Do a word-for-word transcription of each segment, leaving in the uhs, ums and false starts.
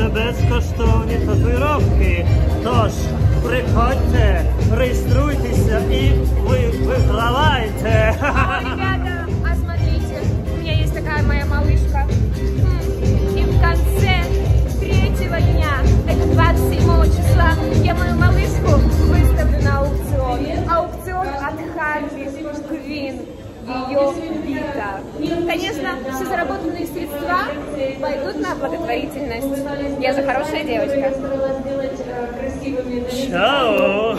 це безкоштовні татуїровки. Тож, приходьте, реєструйтеся і ви вигравайте. О, ребята, а смотрите, у меня есть такая моя малышка. И в конце третьего дня, это двадцать седьмого числа, я мою малышку выставлю на аукцион. Аукцион от Харли Квин. Ее бита. Конечно, все заработанные средства пойдут на благотворительность. Я же хорошая девочка. Чао!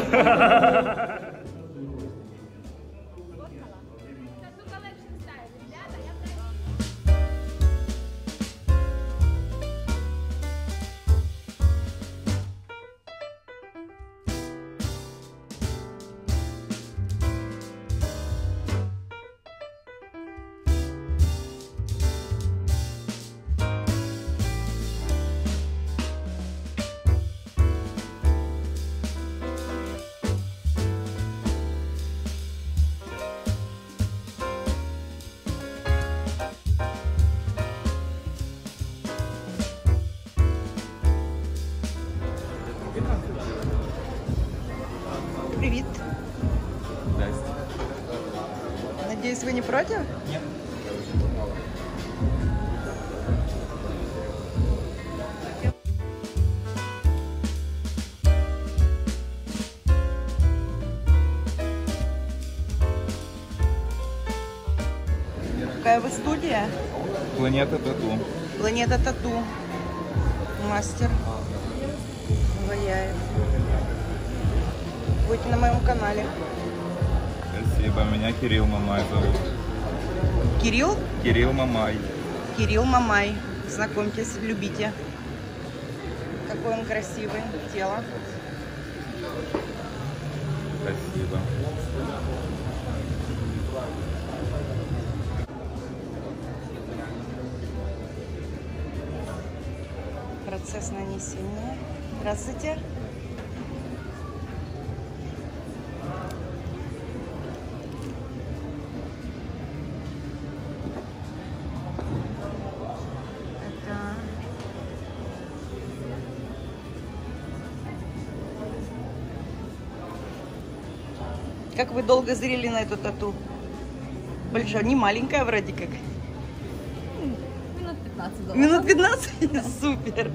Привет. Здрасте. Надеюсь, вы не против? Нет. Какая вы студия? Планета Тату. Планета Тату. Мастер. Ваяев. Будете на моем канале. Спасибо. Меня Кирилл Мамай зовут. Кирилл? Кирилл Мамай. Кирилл Мамай. Знакомьтесь, любите. Какой он красивый. Тело. Спасибо. Процесс нанесения. Здравствуйте. Это... Как вы долго зрели на эту тату? Большая, не маленькая вроде как. Минут пятнадцать дома. Минут пятнадцать? Супер.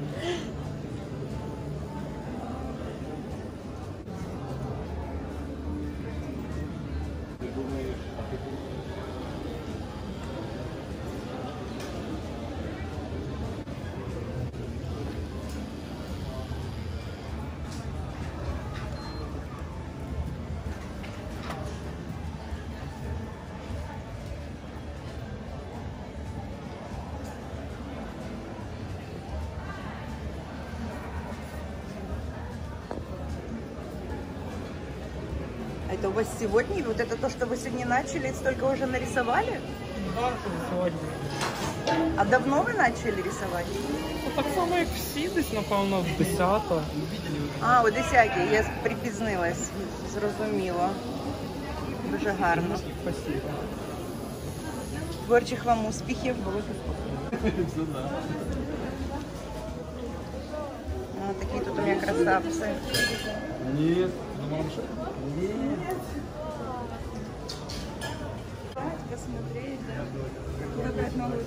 А это у вас сегодня? Вот это то, что вы сегодня начали, столько уже нарисовали? Да, сьогодні. А давно ви почали рисувати? Ну, так само, як всі, десь, напевно, в десята. А, о десятій, я припізнилась, зрозуміло. Дуже гарно. Спасибо. Творчих вам успіхів. О, такі тут у мене красавці. Нет. Думал, что... Посмотреть, да. Выбрать новую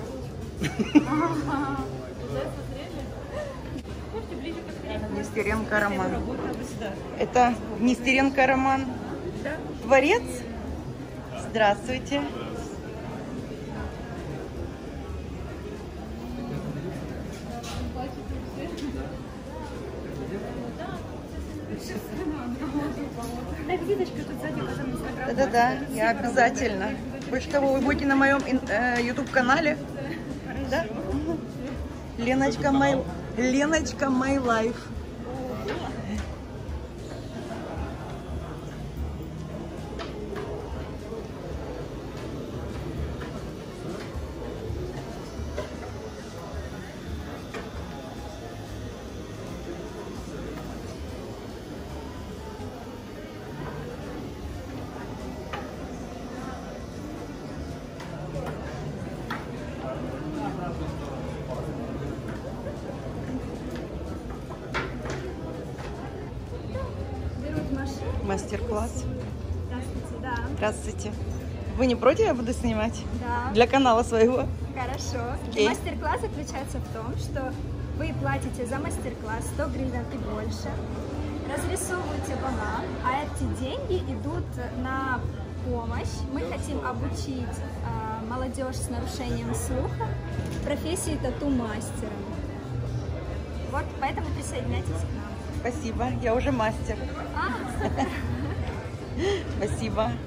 татуировку. Нестеренко Роман. Это Нестеренко Роман? Творец? Здравствуйте. Да-да-да, я обязательно. Больше того, вы будете на моем э, YouTube-канале. Да? Леночка Май... Леночка My Life. мастер-класс. Здравствуйте, да. Здравствуйте. Вы не против, я буду снимать? Да. Для канала своего? Хорошо. Окей. Мастер-класс заключается в том, что вы платите за мастер-класс сто гривен и больше, разрисовываете банан, а эти деньги идут на помощь. Мы хотим обучить э, молодежь с нарушением слуха профессии тату-мастера. Вот, поэтому присоединяйтесь к нам. Спасибо, я уже мастер. А, супер. Спасибо.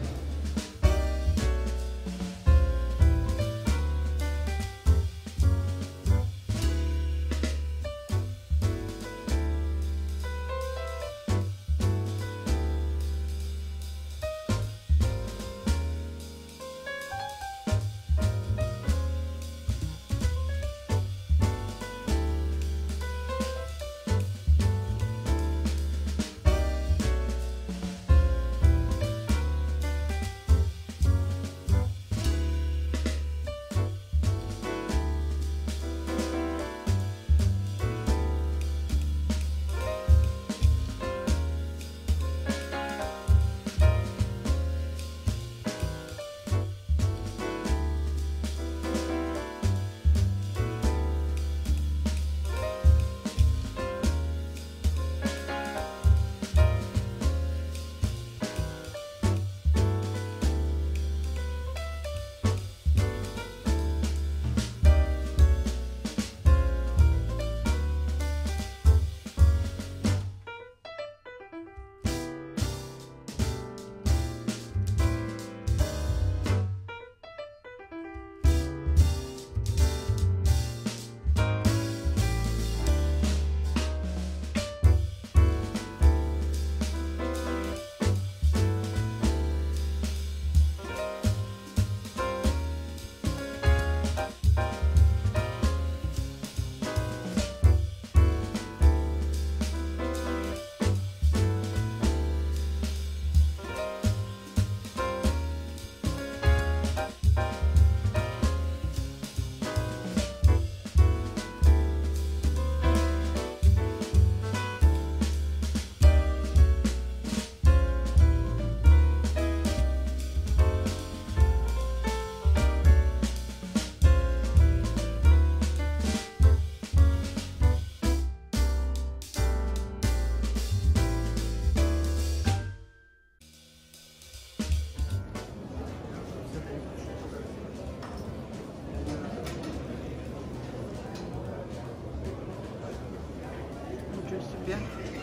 Себе.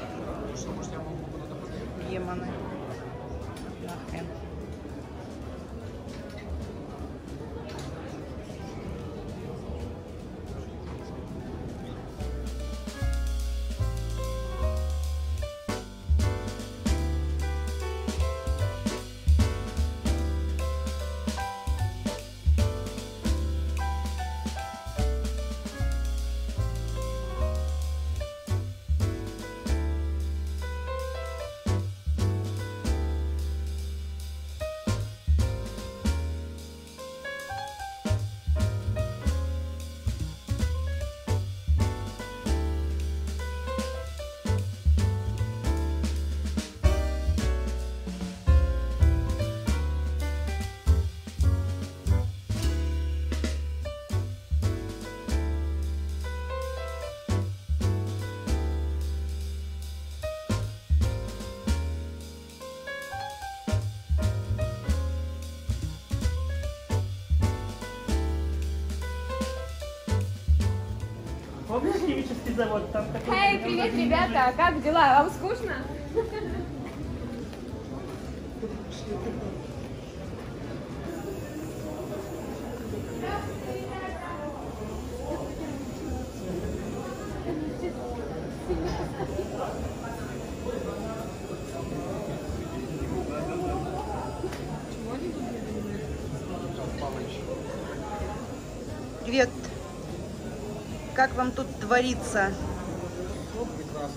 Демоны. Нахрен. Помнишь химический завод? Там такой... Эй, привет, ребята! Как дела? Вам скучно? Привет. Как вам тут творится? Ну, прекрасно.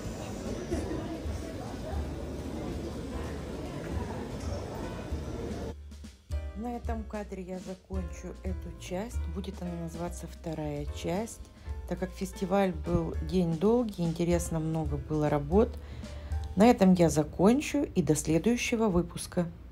На этом кадре я закончу эту часть. Будет она называться вторая часть. Так как фестиваль был день долгий, интересно, много было работ. На этом я закончу и до следующего выпуска.